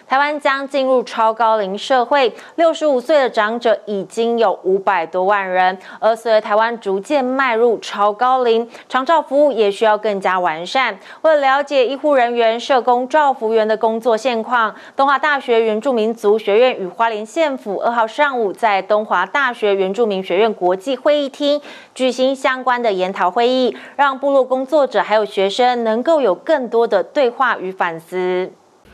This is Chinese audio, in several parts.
台湾将进入超高龄社会，65岁的长者已经有500多万人。而随着台湾逐渐迈入超高龄，长照服务也需要更加完善。为了了解医护人员、社工、照服员的工作现况，东华大学原住民族学院与花莲县府2号上午在东华大学原住民学院国际会议厅举行相关的研讨会议，让部落工作者还有学生能够有更多的对话与反思。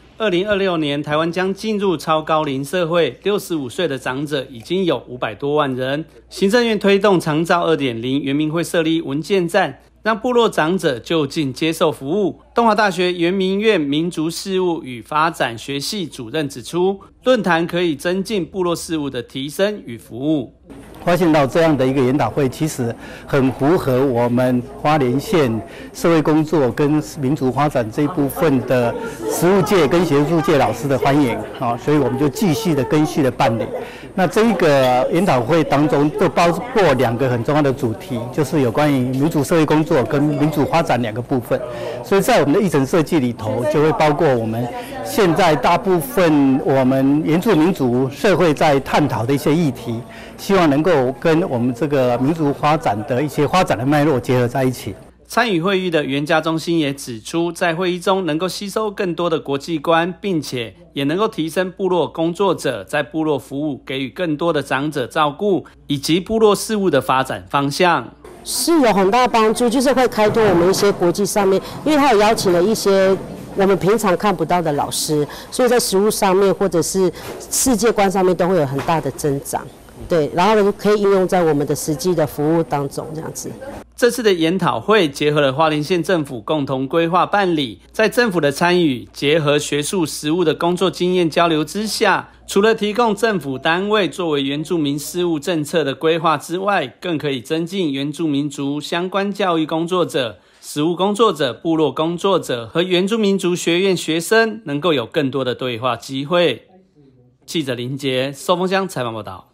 2026年，台湾将进入超高龄社会，65岁的长者已经有500多万人。行政院推动长照 2.0， 原民会设立文件站，让部落长者就近接受服务。东华大学原民院民族事务与发展学系主任指出，论坛可以增进部落事务的提升与服务。 发现到这样的一个研讨会，其实很符合我们花莲县社会工作跟民族发展这一部分的实务界跟学术界老师的欢迎啊，所以我们就继续的跟续的办理。那这一个研讨会当中，就包括2个很重要的主题，就是有关于民主社会工作跟民主发展2个部分。所以在我们的议程设计里头，就会包括我们现在大部分我们原住民族社会在探讨的一些议题，希望能够跟我们这个民族发展的一些发展的脉络结合在一起。 参与会议的袁家中心也指出，在会议中能够吸收更多的国际观，并且也能够提升部落工作者在部落服务，给予更多的长者照顾，以及部落事务的发展方向。 是有很大帮助，就是会开拓我们一些国际上面，因为他有邀请了一些我们平常看不到的老师，所以在实务上面或者是世界观上面都会有很大的增长。对，然后可以应用在我们的实际的服务当中，这样子。 这次的研讨会结合了花莲县政府共同规划办理，在政府的参与，结合学术实务的工作经验交流之下，除了提供政府单位作为原住民事务政策的规划之外，更可以增进原住民族相关教育工作者、实务工作者、部落工作者和原住民族学院学生能够有更多的对话机会。记者林杰、寿丰乡采访报道。